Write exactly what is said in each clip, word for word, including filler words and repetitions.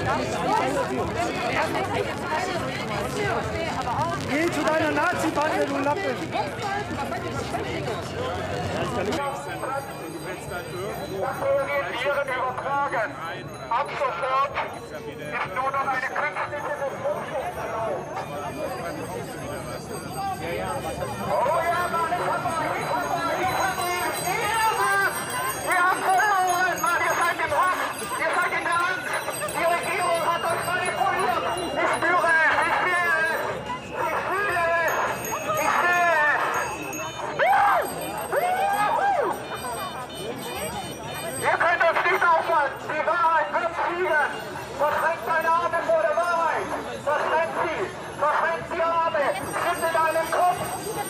Geh zu deiner Nazi-Bande, du Lappe! Viren übertragen. Ab sofort ist nur noch eine künstliche Befruchtung erlaubt. Oh ja, Mann, ich hab euch, ich hab euch, ich hab euch, ihr habt verloren, Mann, ihr seid im Hass, ihr seid in der Angst, die Regierung hat euch manipuliert. Ich spüre es, ich sehe es, ich fühle es, ich sehe es. Ihr könnt uns nicht aufhalten, die Wahrheit wird siegen. Verschränkt deine Arme vor der Wahrheit. Verschränkt sie, verschränkt die Arme, schüttet in deinem Kopf.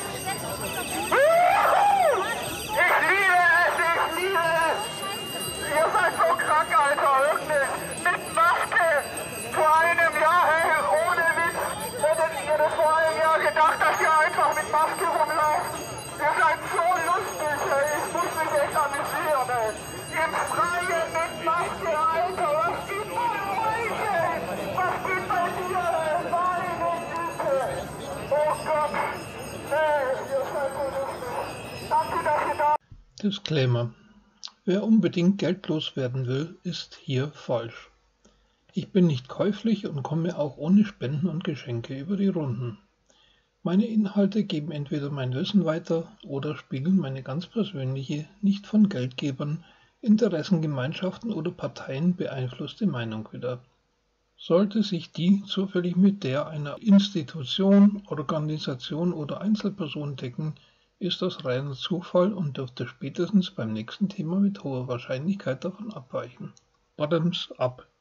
Ich liebe es, ich liebe es. Ihr seid so krank, Alter, wirklich. Mit Maske. Vor einem Jahr, hey, ohne Witz. Hättet ihr das vor einem Jahr gedacht, dass ihr einfach mit Maske rumlauft? Ihr seid so lustig, ey. Ich muss mich echt amüsieren, ey. Im Freien mit Maske, Alter, was geht bei euch, ey? Was geht bei dir, ey? Meine Güte. Oh Gott. Ey, ihr seid so lustig. Danke, dass ihr da... Disclaimer: Wer unbedingt geldlos werden will, ist hier falsch. Ich bin nicht käuflich und komme auch ohne Spenden und Geschenke über die Runden. Meine Inhalte geben entweder mein Wissen weiter oder spiegeln meine ganz persönliche, nicht von Geldgebern, Interessengemeinschaften oder Parteien beeinflusste Meinung wider. Sollte sich die zufällig mit der einer Institution, Organisation oder Einzelperson decken, ist das reiner Zufall und dürfte spätestens beim nächsten Thema mit hoher Wahrscheinlichkeit davon abweichen. Bottoms up.